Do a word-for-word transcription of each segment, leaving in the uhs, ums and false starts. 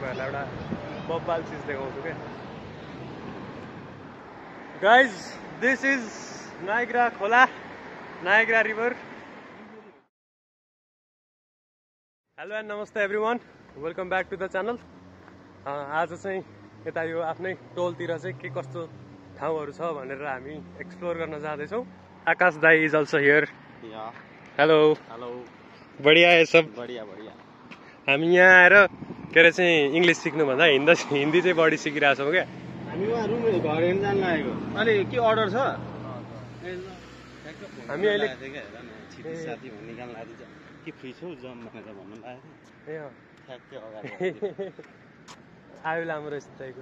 तपाईँहरूलाई एउटा बब्बाल चिज देखाउँछु क्या गाइज दिस इज नायग्रा खोला नायग्रा रिभर हेलो एन्ड नमस्ते everyone welcome back to the channel आज चाहिँ यता यो आफ्नै टोलतिर चाहिँ के कस्तो ठाउँहरू छ भनेर हामी एक्सप्लोर गर्न जाँदैछौँ आकाश दाई is also here hello hello बढिया है सब बढिया बढिया हामी यहाँ आएर के अरे चाहिँ इङ्ग्लिस सिक्नुभन्दा हिन्दी हिन्दी चाहिँ बढी सिकिरहेको छौँ क्या हामी उहाँ रुम घर हेर्न जानु लागेको अनि के अर्डर छ हामी अहिले साथी भन्ने निकाल्न लाग्छ के फ्री छौ जम भनेर भन्नु लागेको ए ठ्याक्कै अगाडि आयो लामो रहेछ दाइको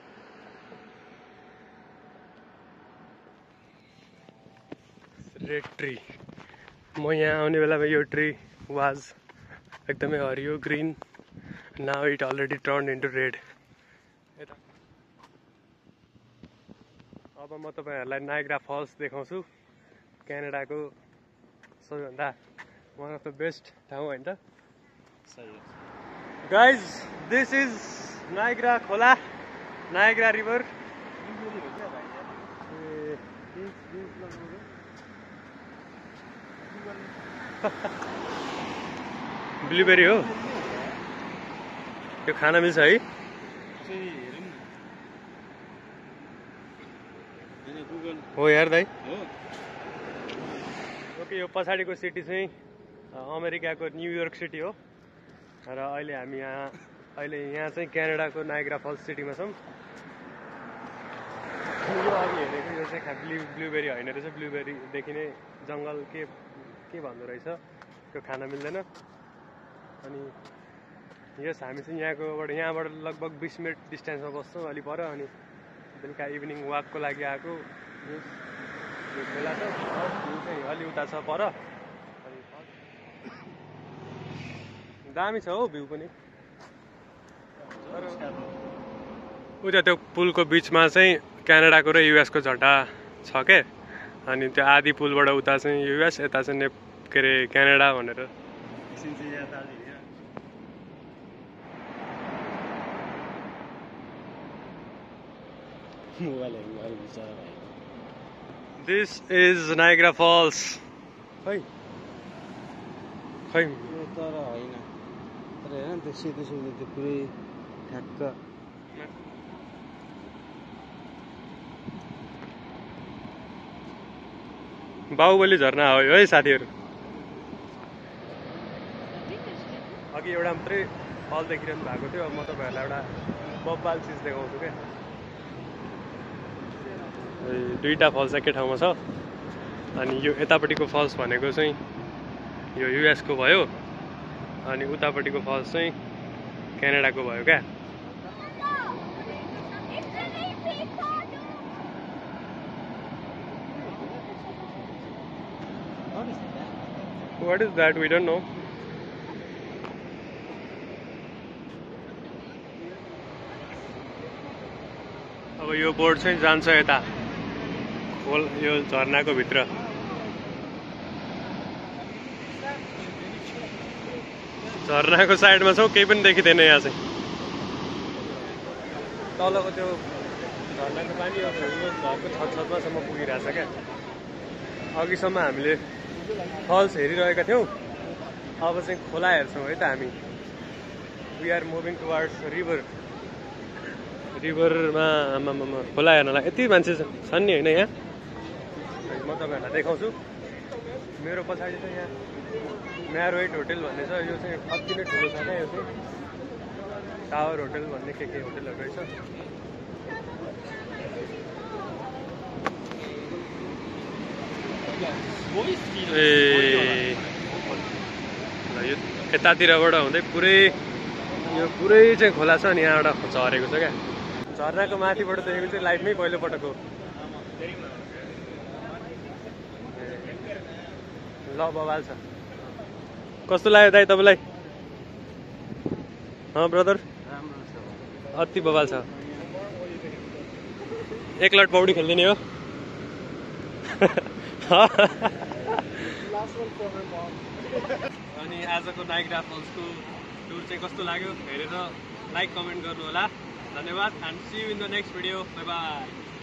रेड ट्री म यहाँ आउने बेलामा यो ट्री वाज एकदमै हरियो green now it already turn into red अब म तपाईँहरूलाई नायग्रा फल्स देखाउँछु क्यानाडाको सबैभन्दा वान अफ द बेस्ट ठाउँ होइन त गाइज दिस इज नायग्रा खोला नायग्रा रिभर ब्लुबेरी हो यो खान मिल्छ है हो यार दाइ ओके यो पछाडिको सिटी चाहिँ अमेरिकाको न्युयोर्क सिटी हो र अहिले हामी यहाँ अहिले यहाँ चाहिँ क्यानाडाको नायग्रा फल्स सिटीमा छौँ यो अघि हेरेको यो चाहिँ ब्लु ब्लुबेरी होइन रहेछ ब्लुबेरीदेखि नै जङ्गल के के भन्दो रहेछ त्यो खान मिल्दैन अनि यस हामी चाहिँ यहाँकोबाट यहाँबाट लगभग बिस मिनट डिस्टेन्समा बस्छौँ अलि पर अनि बेलुका इभिनिङ वाकको लागि आएको यो खोला छ भ्यू चाहिँ अलि उता छ पर अनि दामी छ हौ भ्यू पनि उता त्यो पुलको बिचमा चाहिँ क्यानाडाको र युएसको झट्टा छ के अनि त्यो आधी पुलबाट उता चाहिँ युएस यता चाहिँ ने के अरे क्यानाडा भनेर दिस इज नायग्रा फल्स खै खै तर होइन तर हेर त्यो सिधै सिधै त्यो पुरै ठ्याक्क बाहुबली झरना हो है साथीहरू अघि एउटा मात्रै फल देखिरहनु भएको थियो अब म तपाईँहरूलाई एउटा बब्बाल चिज देखाउँछु क्या दुईवटा फल्स एकै ठाउँमा छ अनि यो यतापट्टिको फल्स भनेको चाहिँ यो युएसको भयो अनि उतापट्टिको फल्स चाहिँ क्यानाडाको भयो क्या What is that? We don't know. अब यो बोर्ड चाहिँ जान्छ यता खोल यो झर्नाको भित्र झर्नाको साइडमा छौ केही पनि देखिँदैन यहाँ चाहिँ तलको त्यो झर्नाको पानी अब यो घरको छत छतमासम्म पुगिरहेछ क्या अघिसम्म हामीले फल्स हेरिरहेका थियौँ अब चाहिँ खोला हेर्छौँ है त हामी we are moving towards river रिभरमा आमामा खोला हेर्नलाई यति मान्छे छन् नि होइन यहाँ म तपाईँहरूलाई देखाउँछु मेरो पछाडि चाहिँ यहाँ म्यारोइट होटेल भन्ने छ यो चाहिँ अति नै ठुलो छ क्या यो चाहिँ टावर होटेल भन्ने के के होटेलहरू रहेछ ए ल यो यतातिरबाट हुँदै पुरै यो पुरै चाहिँ खोला छ अनि यहाँबाट झरेको छ क्या झर्नाको माथिबाट देखेको चाहिँ लाइफमै पहिलोपटक हो ल बवाल छ कस्तो लाग्यो दाइ तपाईँलाई अँ ब्रदर अति बवाल छ एक लट पौडी खेलिदिने हो अनि आजको नायग्रा फल्सको टुर चाहिँ कस्तो लाग्यो हेरेर लाइक कमेन्ट गर्नु होला। धन्यवाद and see you in the next video. Bye by.